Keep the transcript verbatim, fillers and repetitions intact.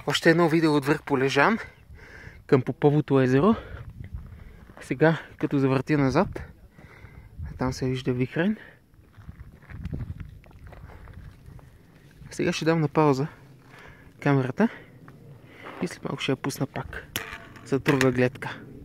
Още едно видео от връх Полежан към Поповото езеро. Сега, като завъртя назад, там се вижда Вихрен. Сега ще дам на пауза камерата и след малко ще я пусна пак за друга гледка.